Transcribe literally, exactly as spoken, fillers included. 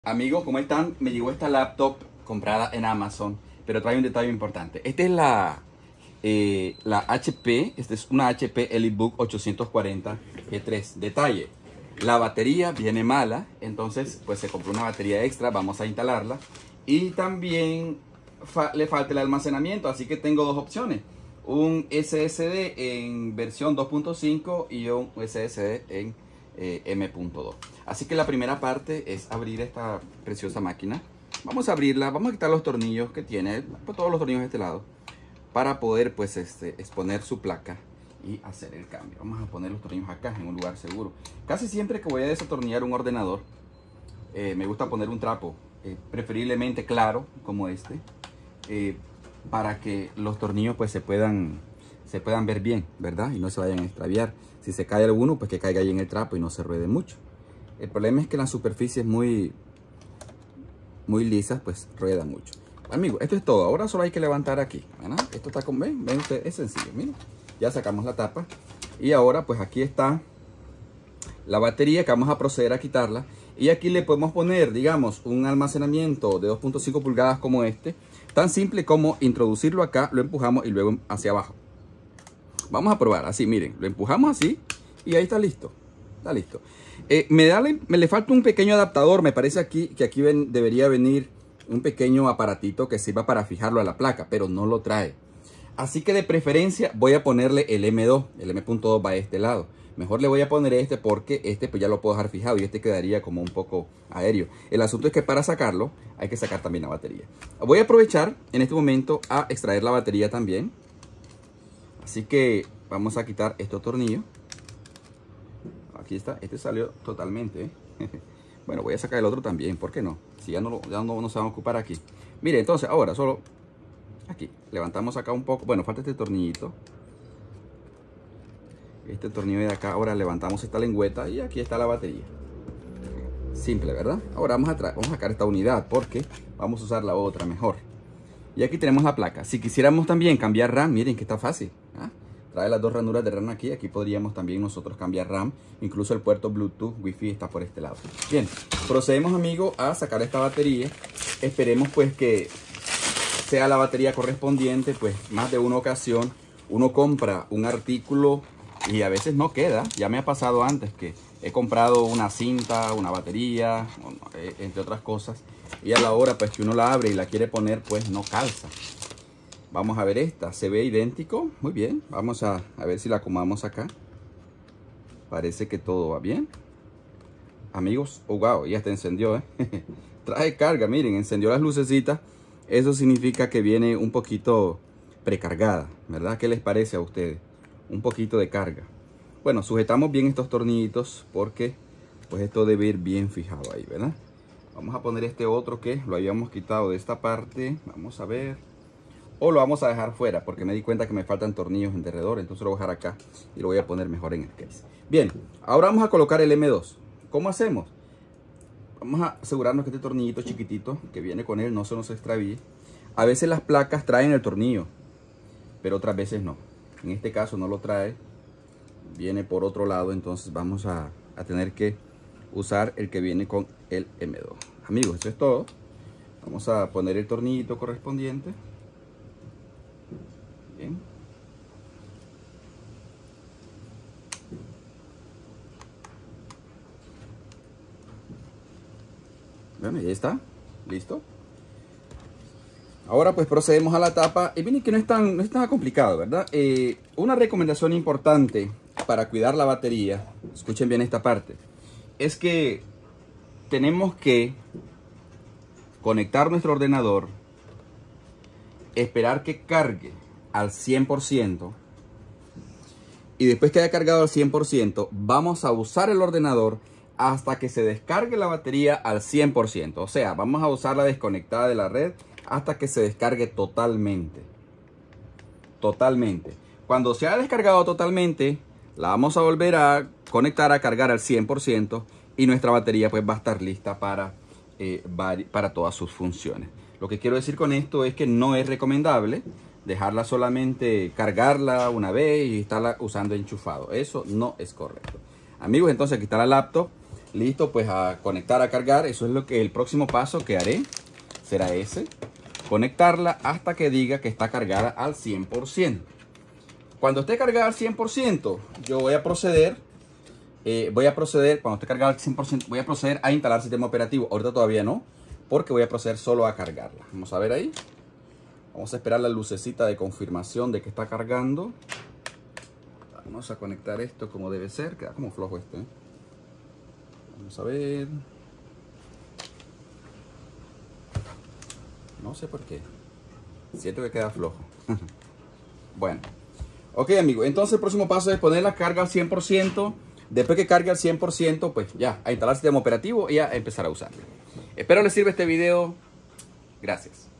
Amigos, ¿cómo están? Me llegó esta laptop comprada en Amazon, pero trae un detalle importante. Esta es la, eh, la H P, esta es una H P EliteBook ochocientos cuarenta G tres. Detalle, la batería viene mala, entonces pues se compró una batería extra, vamos a instalarla. Y también fa le falta el almacenamiento, así que tengo dos opciones. Un S S D en versión dos punto cinco y un S S D en eh, M punto dos. Así que la primera parte es abrir esta preciosa máquina. Vamos a abrirla, vamos a quitar los tornillos que tiene, pues todos los tornillos de este lado, para poder pues este, exponer su placa y hacer el cambio. Vamos a poner los tornillos acá en un lugar seguro. Casi siempre que voy a desatornillar un ordenador, eh, me gusta poner un trapo, eh, preferiblemente claro como este, eh, para que los tornillos pues se puedan, se puedan ver bien, ¿verdad? Y no se vayan a extraviar. Si se cae alguno, pues que caiga ahí en el trapo y no se ruede mucho. El problema es que las superficies muy, muy lisas, pues ruedan mucho. Amigos, esto es todo. Ahora solo hay que levantar aquí, ¿verdad? Esto está con, ven, ven ustedes, es sencillo. Miren, ya sacamos la tapa. Y ahora, pues aquí está la batería que vamos a proceder a quitarla. Y aquí le podemos poner, digamos, un almacenamiento de dos punto cinco pulgadas como este. Tan simple como introducirlo acá, lo empujamos y luego hacia abajo. Vamos a probar así, miren, lo empujamos así y ahí está listo. Está listo. Eh, me, da, me le falta un pequeño adaptador. Me parece aquí que aquí ven, debería venir un pequeño aparatito que sirva para fijarlo a la placa, pero no lo trae. Así que de preferencia voy a ponerle el M dos. El M punto dos va a este lado. Mejor le voy a poner este porque este pues ya lo puedo dejar fijado y este quedaría como un poco aéreo. El asunto es que para sacarlo hay que sacar también la batería. Voy a aprovechar en este momento a extraer la batería también. Así que vamos a quitar estos tornillos. Aquí está, este salió totalmente, ¿eh? Bueno, voy a sacar el otro también, ¿por qué no? Si ya no, lo, ya no nos vamos a ocupar aquí. Mire, entonces ahora solo aquí, levantamos acá un poco. Bueno, falta este tornillito. Este tornillo de acá, ahora levantamos esta lengüeta y aquí está la batería. Simple, ¿verdad? Ahora vamos a, vamos a sacar esta unidad porque vamos a usar la otra mejor. Y aquí tenemos la placa. Si quisiéramos también cambiar RAM, miren que está fácil, ¿ah? Trae las dos ranuras de RAM aquí. Aquí podríamos también nosotros cambiar RAM. Incluso el puerto Bluetooth, Wi-Fi está por este lado. Bien, procedemos, amigos, a sacar esta batería. Esperemos pues que sea la batería correspondiente. Pues más de una ocasión uno compra un artículo y a veces no queda. Ya me ha pasado antes que he comprado una cinta, una batería, entre otras cosas. Y a la hora pues que uno la abre y la quiere poner, pues no calza. Vamos a ver esta, se ve idéntico, muy bien. Vamos a, a ver si la acomodamos acá. Parece que todo va bien. Amigos, oh wow, ya se encendió, ¿eh? Trae carga, miren, encendió las lucecitas. Eso significa que viene un poquito precargada, ¿verdad? ¿Qué les parece a ustedes? Un poquito de carga. Bueno, sujetamos bien estos tornillitos porque pues esto debe ir bien fijado ahí, ¿verdad? Vamos a poner este otro que lo habíamos quitado de esta parte. Vamos a ver. O lo vamos a dejar fuera porque me di cuenta que me faltan tornillos en derredor. Entonces lo voy a dejar acá y lo voy a poner mejor en el case. Bien, ahora vamos a colocar el M dos. ¿Cómo hacemos? Vamos a asegurarnos que este tornillito chiquitito que viene con él no se nos extravíe. A veces las placas traen el tornillo, pero otras veces no. En este caso no lo trae. Viene por otro lado, entonces vamos a, a tener que usar el que viene con el M dos. Amigos, eso es todo. Vamos a poner el tornillito correspondiente. Bien. Bueno, ya está. Listo. Ahora pues procedemos a la tapa. Y miren que no es tan, no es tan complicado, ¿verdad? Eh, una recomendación importante para cuidar la batería, escuchen bien esta parte, es que tenemos que conectar nuestro ordenador, esperar que cargue al cien por ciento y después que haya cargado al cien por ciento vamos a usar el ordenador hasta que se descargue la batería al cien por ciento. O sea, vamos a usarla desconectada de la red hasta que se descargue totalmente. Totalmente. Cuando se ha descargado totalmente, la vamos a volver a conectar a cargar al cien por ciento y nuestra batería pues va a estar lista para, eh, para todas sus funciones. Lo que quiero decir con esto es que no es recomendable dejarla solamente cargarla una vez y estarla usando enchufado. Eso no es correcto. Amigos, entonces aquí está la laptop. listo pues a conectar, a cargar. Eso es lo que el próximo paso que haré será ese, conectarla hasta que diga que está cargada al cien por ciento. Cuando esté cargada al cien por ciento, yo voy a proceder, eh, voy a proceder, cuando esté cargada al cien por ciento, voy a proceder a instalar el sistema operativo. Ahorita todavía no, porque voy a proceder solo a cargarla. Vamos a ver ahí. Vamos a esperar la lucecita de confirmación de que está cargando. Vamos a conectar esto como debe ser. Queda como flojo este, ¿eh? Vamos a ver. No sé por qué. Siento que queda flojo. Bueno. Ok, amigos. Entonces el próximo paso es poner la carga al cien por ciento. Después que cargue al cien por ciento, pues ya, a instalar el sistema operativo y a empezar a usarlo. Espero les sirva este video. Gracias.